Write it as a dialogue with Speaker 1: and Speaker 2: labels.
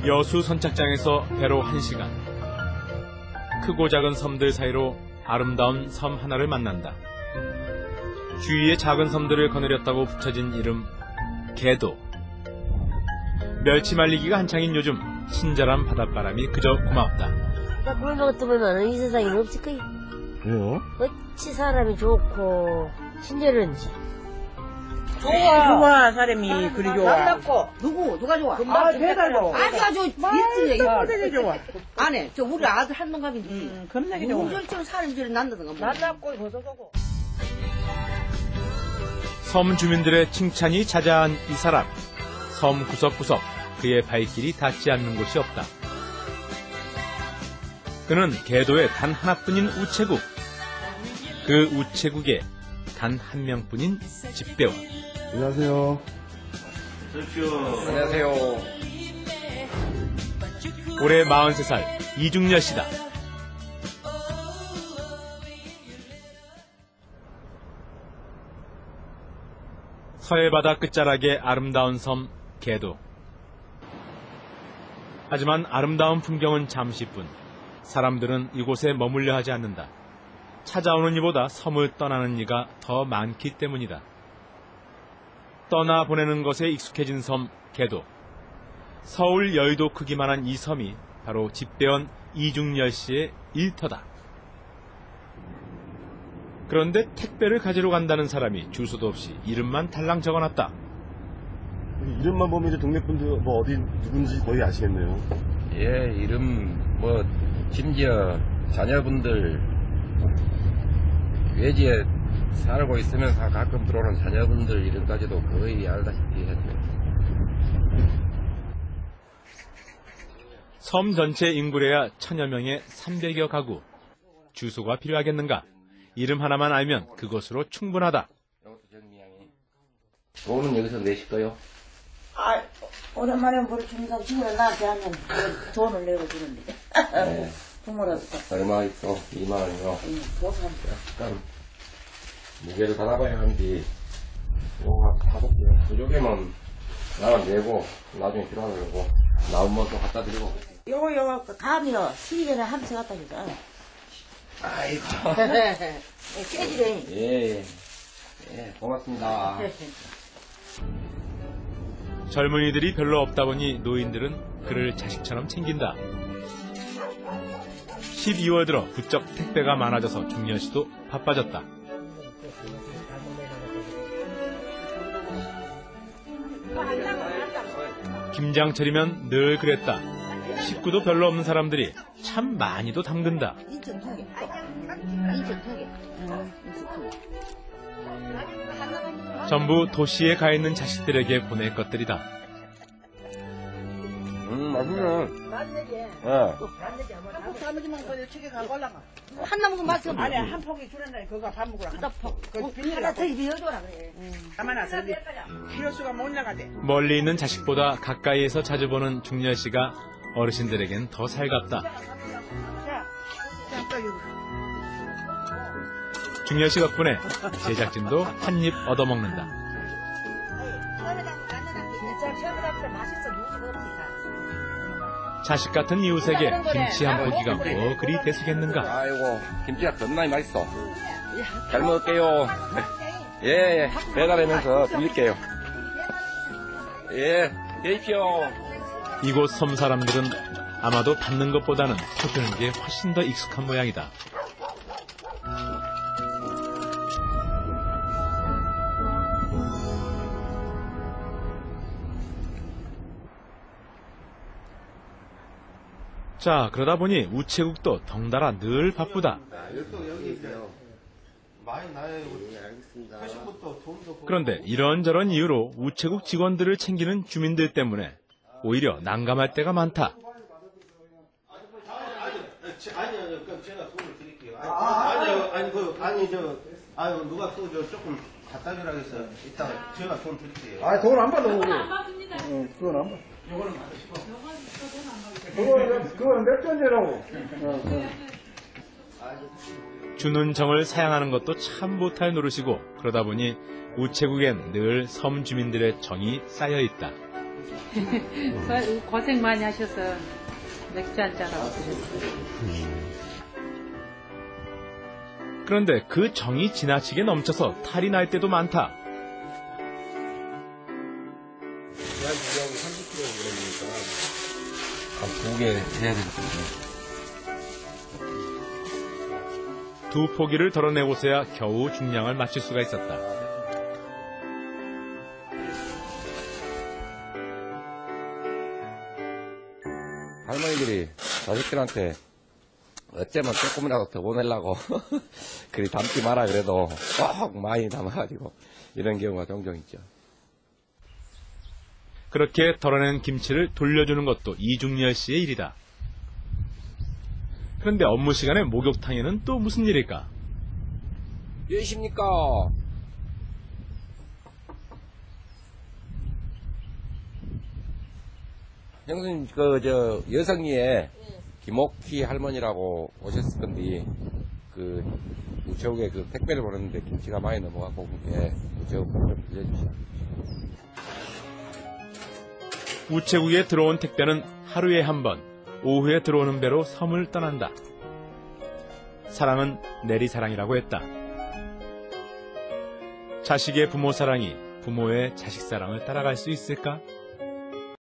Speaker 1: 여수 선착장에서 배로 1시간. 크고 작은 섬들 사이로 아름다운 섬 하나를 만난다. 주위의 작은 섬들을 거느렸다고 붙여진 이름 개도. 멸치 말리기가 한창인 요즘 친절한 바닷바람이 그저 고맙다.
Speaker 2: 물 먹었으면 이 세상에 없을 거야.
Speaker 3: 왜요?
Speaker 2: 어찌 사람이 좋고 친절한지.
Speaker 4: 좋아 사람이 그리 좋아.
Speaker 5: 남답고 누가 좋아?
Speaker 4: 배가 좋아.
Speaker 5: 아가 좋아. 있지.
Speaker 4: 되게 좋아.
Speaker 5: 안에 저 우리 아들 한 놈감인데.
Speaker 4: 겁나게 좋아.
Speaker 5: 우절처럼 사람 저리 난다던가.
Speaker 4: 남답고 벗어가고.
Speaker 1: 섬 주민들의 칭찬이 자자한 이 사람. 섬 구석구석 그의 발길이 닿지 않는 곳이 없다. 그는 개도에 단 하나뿐인 우체국. 그 우체국에 단 한 명뿐인 집배원.
Speaker 3: 안녕하세요.
Speaker 6: 안녕하세요.
Speaker 1: 올해 43살 이중열 씨다. 서해바다 끝자락의 아름다운 섬 개도. 하지만 아름다운 풍경은 잠시뿐. 사람들은 이곳에 머물려 하지 않는다. 찾아오는 이보다 섬을 떠나는 이가 더 많기 때문이다. 떠나보내는 것에 익숙해진 섬 개도. 서울 여의도 크기만한 이 섬이 바로 집배원 이중열 씨의 일터다. 그런데 택배를 가지러 간다는 사람이 주소도 없이 이름만 달랑 적어놨다.
Speaker 3: 이름만 보면 이제 동네 분들 뭐 어디 누군지 거의 아시겠네요.
Speaker 6: 예, 이름 심지어 자녀분들 외지에 살고 있으면서 가끔 들어오는 자녀분들 이름까지도 거의 알다시피 했죠.
Speaker 1: 섬 전체 인구래야 1000여 명의 300여 가구. 주소가 필요하겠는가? 이름 하나만 알면 그것으로 충분하다.
Speaker 6: 돈은 여기서 내실 거요?
Speaker 5: 오랜만에 우리 중상 친구를 나한테 하면 돈을 내고 주는데.
Speaker 6: 네.
Speaker 5: 부모로서.
Speaker 6: 얼마 있어? 2만 원이요.
Speaker 5: 보상.
Speaker 6: 약간 무게를 달아봐야 하는데 뭐가 5개 부족하면 나만 내고 나중에 필요하려고 나오면 또 갖다 드리고.
Speaker 5: 요거 감이요. 12년에 한 번씩 갖다 주자.
Speaker 6: 아이고.
Speaker 5: 깨지래.
Speaker 6: 예, 고맙습니다.
Speaker 1: 젊은이들이 별로 없다 보니 노인들은 그를 자식처럼 챙긴다. 12월 들어 부쩍 택배가 많아져서 중년 씨도 바빠졌다. 김장철이면 늘 그랬다. 식구도 별로 없는 사람들이 참 많이도 담근다. 전부 도시에 가 있는 자식들에게 보낼 것들이다.
Speaker 6: 맛있네.
Speaker 5: 한 나무도 맛있어.
Speaker 4: 아니 한 포기 주는다. 그거 밥 먹으라.
Speaker 5: 하나 더 비워줘라 그래.
Speaker 4: 가만히 있어. 키로수가 못 나가대.
Speaker 1: 멀리 있는 자식보다 가까이에서 자주 보는 중년 씨가 어르신들에겐 더 살갑다.
Speaker 4: 자, 또 이거.
Speaker 1: 중년 씨 덕분에 제작진도 한 입 얻어먹는다. 자식 같은 이웃에게 김치 한 포기가 뭐 그리 대수겠는가.
Speaker 6: 아이고, 김치가 겁나게 맛있어. 잘 먹을게요. 예, 배달하면서 드릴게요. 예, 드십시오.
Speaker 1: 이곳 섬 사람들은 아마도 받는 것보다는 해주는 게 훨씬 더 익숙한 모양이다. 자, 그러다 보니 우체국도 덩달아 늘 바쁘다. 그런데 이런저런 이유로 우체국 직원들을 챙기는 주민들 때문에 오히려 난감할 때가 많다.
Speaker 7: 아니요, 그럼 제가 돈을 드릴게요. 누가 또 조금 갖다 주라고 해서 이따가 제가 돈 드릴게요.
Speaker 3: 돈 안 받아, 우리. 그건 안 받아.
Speaker 7: 요거는 받으시고.
Speaker 3: 그거는 맥전제라고.
Speaker 1: 주는 정을 사양하는 것도 참 못할 노릇이고, 그러다 보니 우체국엔 늘 섬 주민들의 정이 쌓여 있다.
Speaker 8: 고생 많이 하셔서 맥주 한잔하고 드셨어요.
Speaker 1: 그런데 그 정이 지나치게 넘쳐서 탈이 날 때도 많다.
Speaker 6: 대한주하고 30kg 그러니까 2개 해야 되거든요.
Speaker 1: 두 포기를 덜어내고서야 겨우 중량을 맞출 수가 있었다.
Speaker 6: 할머니들이 자식들한테 어쩌면 조금이라도 더 보내려고 그리 담지 마라 그래도 꼭 많이 담아가지고 이런 경우가 종종 있죠.
Speaker 1: 그렇게 덜어낸 김치를 돌려주는 것도 이중열 씨의 일이다. 그런데 업무 시간에 목욕탕에는 또 무슨 일일까?
Speaker 6: 몇십니까? 형수님 여성리에 김옥희 할머니라고 오셨을 건데 우체국에 택배를 보냈는데 김치가 많이 넘어가고 우체국 좀 빌려주시죠.
Speaker 1: 우체국에 들어온 택배는 하루에 한 번, 오후에 들어오는 배로 섬을 떠난다. 사랑은 내리사랑이라고 했다. 자식의 부모 사랑이 부모의 자식 사랑을 따라갈 수 있을까?